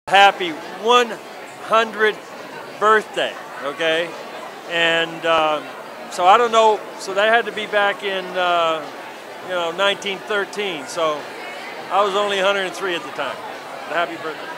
Happy 100th birthday, okay? And so I don't know, so that had to be back in, 1913, so I was only 103 at the time. Happy birthday.